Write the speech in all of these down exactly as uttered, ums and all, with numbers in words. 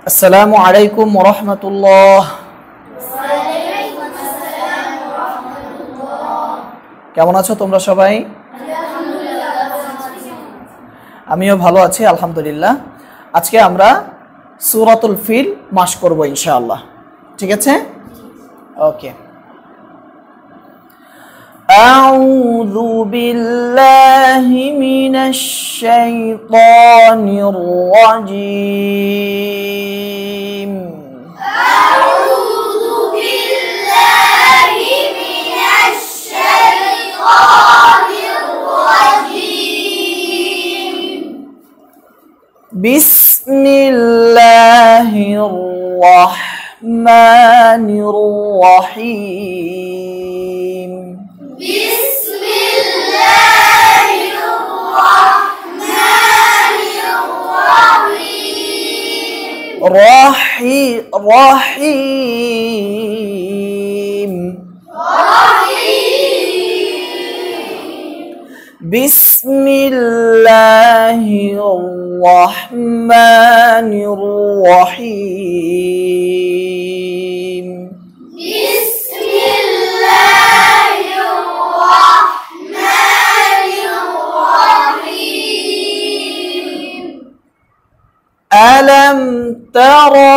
আসসালামু আলাইকুম ওয়া রাহমাতুল্লাহ। কেমন আছো তোমরা সবাই? আমিও ভালো আছি আলহামদুলিল্লাহ। আজকে আমরা সূরাতুল ফিল মাশ করব ইনশাআল্লাহ, ঠিক আছে? ওকে। আউযু বিল্লাহি মিনাশ শাইতানির রাজীম। আউযু বিল্লাহি মিনাশ শাইতানির রাজীম। বিসমিল্লাহির রাহমানির রাহিম। বিসমিল্লাহির রাহমানির রাহিম। রাহি রাহিম বিসমিল্লাহির রাহমানির রাহিম। বিসমিল্লাহির রাহমানির রাহিম। আলাম তারা,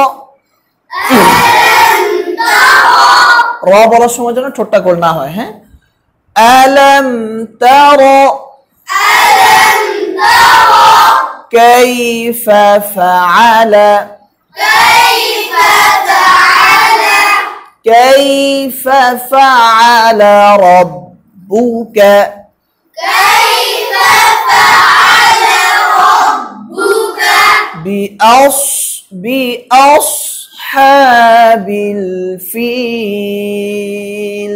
আলাম তারা, র বলার সময় যেন ঠোঁটটা গোল না হয়। হ্যাঁ, আলাম তারা আলাম তারা কাইফা ফাআলা কাইফা ফাআলা কাইফা ফাআলা রাব্বুকা কাইফা ফাআলা রাব্বুকা বিআস বিআসহাবিল ফিল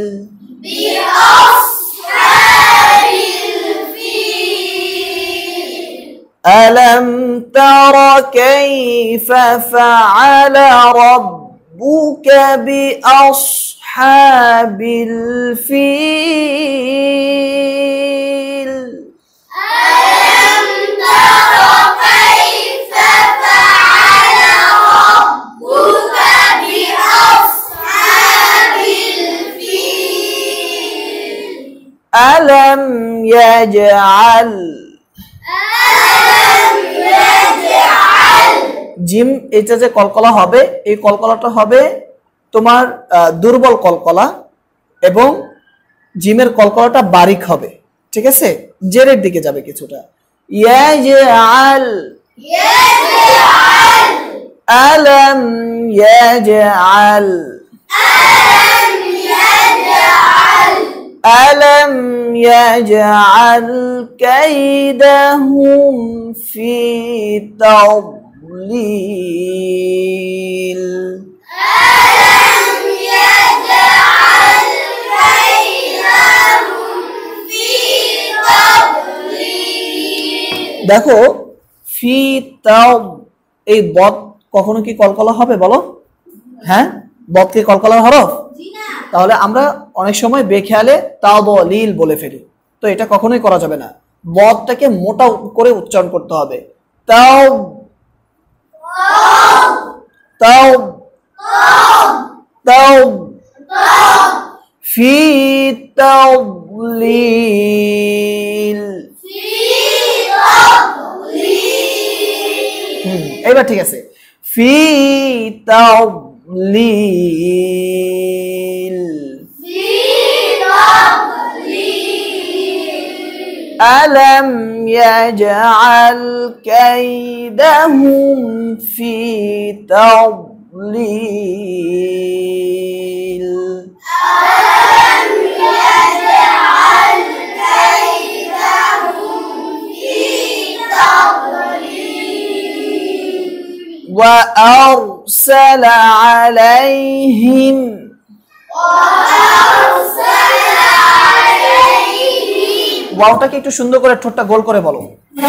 বিআসহাবিল ফিল। ألم تر كيف فعل ربك بأصحاب الفيل ألم تر كيف فعل ربك بأصحاب الفيل ألم يجعل ألم يجعل জিম, এটা যে কলকলা হবে, এই কলকলাটা হবে তোমার দুর্বল কলকলা এবং জিমের কলকলাটা বারিক হবে, ঠিক আছে? জেরের দিকে যাবে কিছুটা। ইয়াজআল يجعل আলাম ইয়াজআল ألم يجعل ألم يجعل كيدهم في تضليل ألم يجعل كيدهم في تضليل দেখো, ফি তাও, এই বদ কখনো কি কলকলা হবে বলো? হ্যাঁ, বদ কি কলকলা হরফ? তাহলে আমরা অনেক সময় বেখেয়ালে তাদলিল বলে ফেলি, তো এটা কখনোই করা যাবে না। বদটাকে মোটা করে উচ্চারণ করতে হবে। তাও তাও তাও ফি তাদলিল। في تضليل হুম, এবার ঠিক আছে। ফি তাদলিল في تضليل ألم يجعل كيدهم في تضليل ألم يجعل كيدهم في تضليل وأرسل عليهم وأرسل عليهم ওয়াওটাকে একটু সুন্দর করে ঠোঁটটা গোল করে বলো।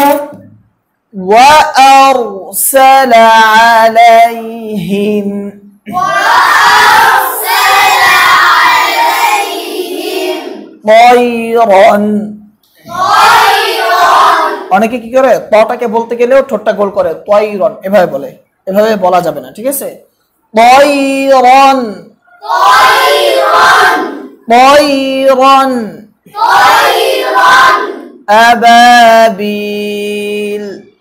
وأرسل عليهم وأرسل عليهم طيرا। طيرا অনেকে কি করে, তটাকে বলতে গেলেও ঠোঁটটা গোল করে, তয়রন এভাবে বলে। এভাবে বলা যাবে না, ঠিক আছে? তয়রন طيرا তয়রন طيرا আবাবিল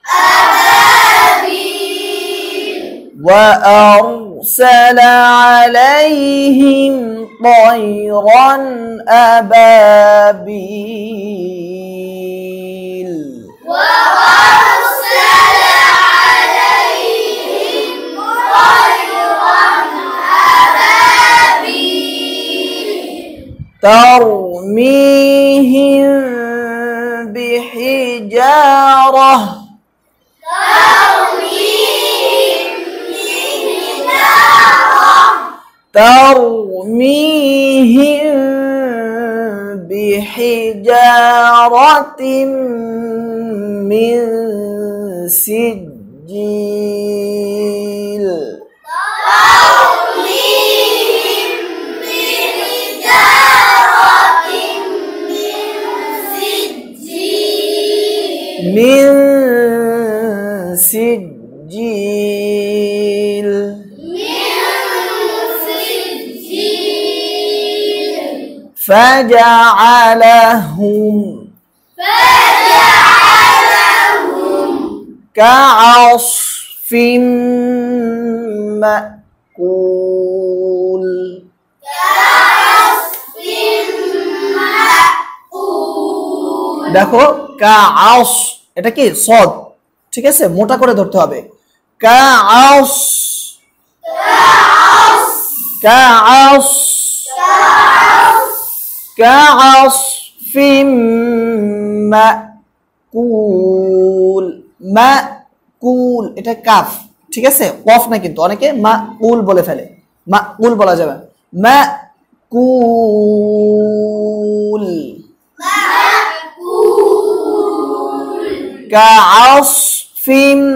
أبابيل وأرسل عليهم طيرا أبابيل وأرسل عليهم طيرا أبابيل ترميهم بحجارة ترميهم بحجارة من سجيل ترميهم بحجارة من سجيل من سجيل فجعلهم فجعلهم كعصف مأكول كعصف مأكول দেখো কাআস এটা কি সদ, ঠিক আছে? মোটা করে ধরতে হবে। কাআস كعصف কাআস كعصف মাকুল মাকুল এটা কাফ, ঠিক আছে? কফ না, কিন্তু অনেকে মাকুল বলে ফেলে, মাকুল বলা যাবে মাকুল كعصف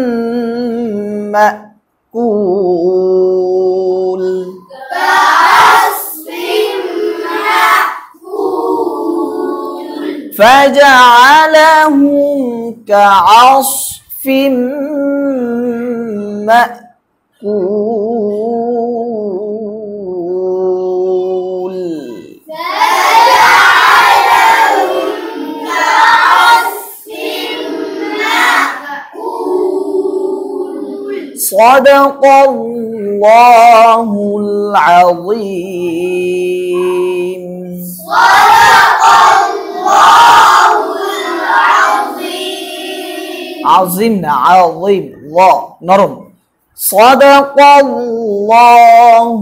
مأكول كعصف مأكول فجعلهم كعصف مأكول فجعلهم كعصف مأكول صدق الله العظيم صدق الله العظيم عظيم عظيم الله نرم صدق الله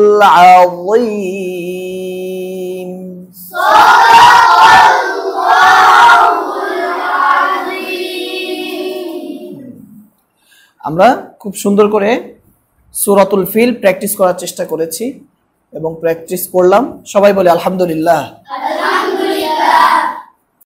العظيم صدق الله العظيم আমরা খুব সুন্দর করে সূরাতুল ফিল প্র্যাকটিস করার চেষ্টা করেছি এবং প্র্যাকটিস করলাম। সবাই বলে আলহামদুলিল্লাহ।